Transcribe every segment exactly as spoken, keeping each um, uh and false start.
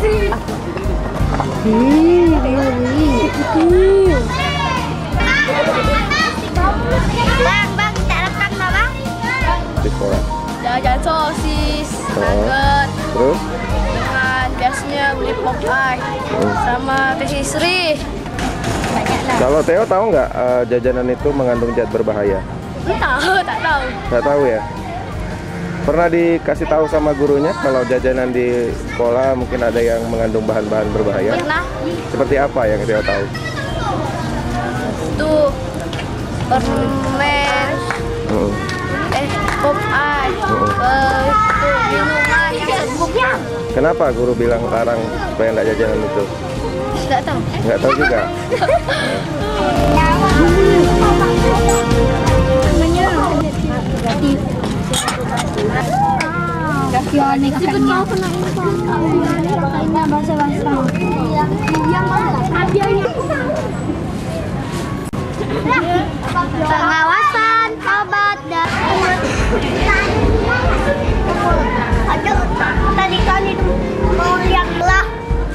Bang, bang, kita rekam nggak bang? Di sekolah. Jajan sosis, nugget, Terus? dengan biasanya beli pop ice sama teh Sri. Kalau Theo tahu nggak eh, jajanan itu mengandung zat berbahaya? Nggak tahu, tak tahu. Nggak tahu ya? Pernah dikasih tahu sama gurunya kalau jajanan di sekolah mungkin ada yang mengandung bahan-bahan berbahaya? Pernah Seperti apa yang Theo tahu? itu permen, Hmm. eh pop ice, eh, itu minuman yang serbuknya. Kenapa guru bilang larang supaya nggak jajanan itu? Nggak tahu. Nggak tahu juga. Pengawasan obat dan aduh tadi kan itu mau lihat lah.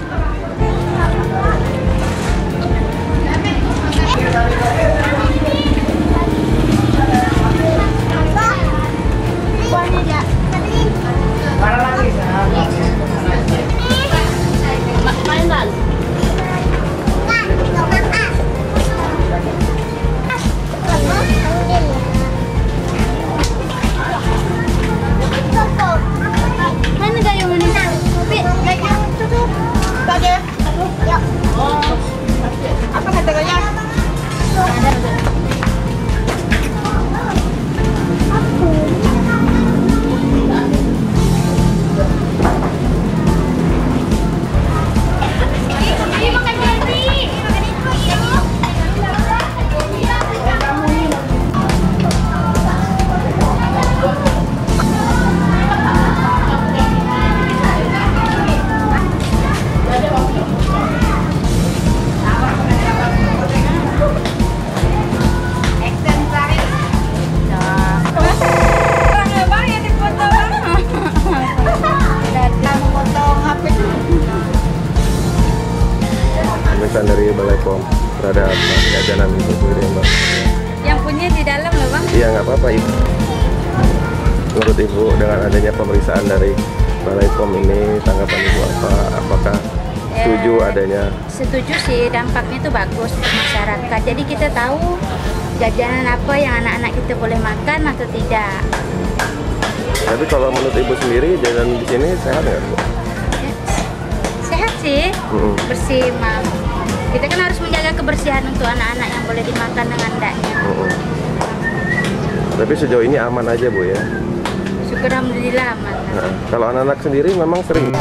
Pemeriksaan dari Balai P O M terhadap jajanan itu sendiri, Mbak. Yang punya di dalam loh bang. Iya, nggak apa-apa, Ibu. Menurut Ibu, dengan adanya pemeriksaan dari Balai P O M ini, tanggapan Ibu apa? Apakah setuju adanya? Setuju sih, dampaknya itu bagus untuk masyarakat. Jadi kita tahu jajanan apa yang anak-anak kita boleh makan atau tidak. Tapi kalau menurut Ibu sendiri, jajanan di sini sehat nggak, Bu? Sehat sih, Mm-mm. bersih, Mam. Kita kan harus menjaga kebersihan untuk anak-anak yang boleh dimakan dengan ndaknya. Mm-mm. Tapi sejauh ini aman aja, Bu, ya? Syukur alhamdulillah aman. Nah, kalau anak-anak sendiri memang sering.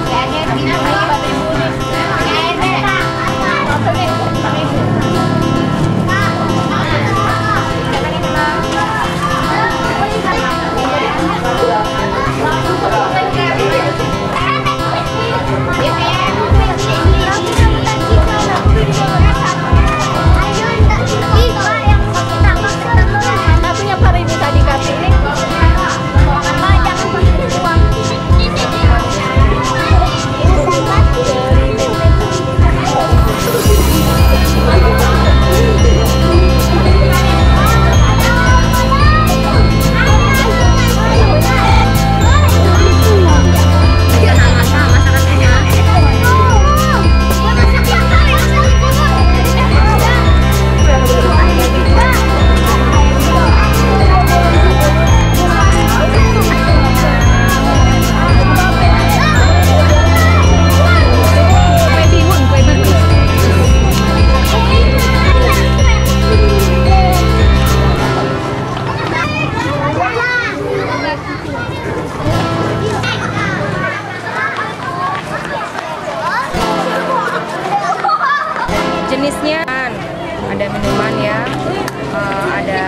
Jenisnya ada minuman ya, uh, ada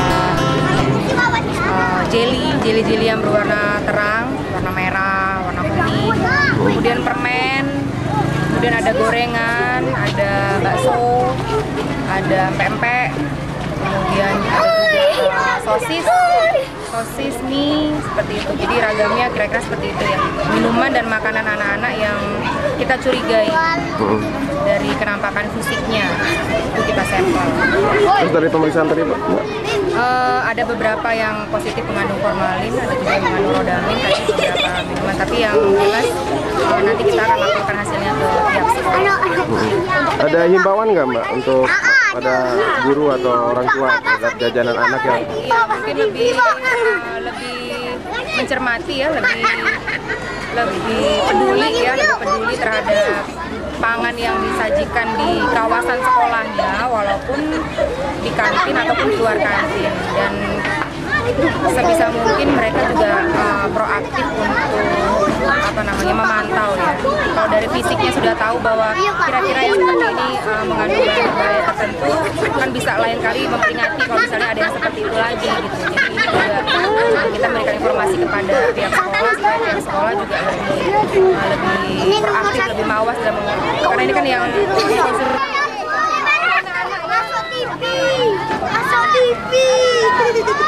uh, jelly, jelly-jelly yang berwarna terang, warna merah, warna kuning, kemudian permen, kemudian ada gorengan, ada bakso, ada pempek, kemudian ada juga uh, sosis, sosis mie seperti itu. Jadi ragamnya kira-kira seperti itu ya. Minuman dan makanan anak-anak yang kita curigai Hmm. dari kenampakan fisiknya itu kita sampel. Terus dari pemeriksaan tadi Pak? Mbak? Uh, ada beberapa yang positif mengandung formalin, ada juga yang mengandung rodamin, tadi beberapa minuman. Tapi yang jelas uh, nanti kita akan laporkan hasilnya ke pihak sekolah. Hmm. Ada himbauan nggak Mbak untuk pada guru atau orang tua terhadap jajanan anak yang Iya, mungkin lebih uh, lebih mencermati ya, lebih lebih peduli ya, lebih peduli terhadap pangan yang disajikan di kawasan sekolahnya, walaupun di kantin ataupun di luar kantin. Dan sebisa mungkin mereka juga uh, proaktif untuk apa namanya memantau ya. Kalau dari fisiknya sudah tahu bahwa kira-kira yang seperti ini uh, mengandung bahan berbahaya tertentu, kan bisa lain kali memperingati kalau misalnya ada yang seperti itu lagi gitu. Jadi ini juga uh, kita memberikan informasi kepada pihak sekolah supaya pihak sekolah juga lebih uh, lebih proaktif, lebih mawas dalam mengurus. Karena ini kan yang unsur Masuk T V. Masuk T V.